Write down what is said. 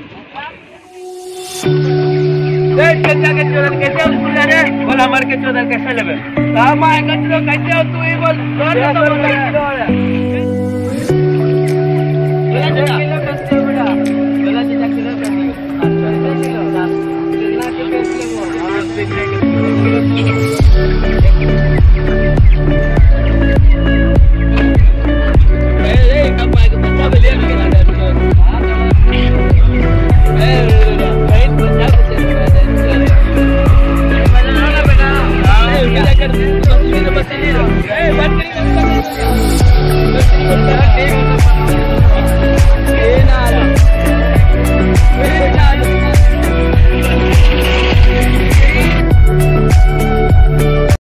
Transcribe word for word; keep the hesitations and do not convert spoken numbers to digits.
के चोदन कैसे स्कूल जा रहे बोल हमारे के चोदन कैसे लेबे हम आए कचरो कैसे हो तू ही बोल बोल तो बोल बोला चाचा किलो कैसे बेटा बोला चाचा किलो कैसे किलो ना कितना के कैसे वो हां देखने के ए ए कब आए तो बच्चा ले के ना दे ए कहीं बच्चा कर दे बच्ची ने बच्ची ले ए बच्ची बच्ची बच्ची ए ना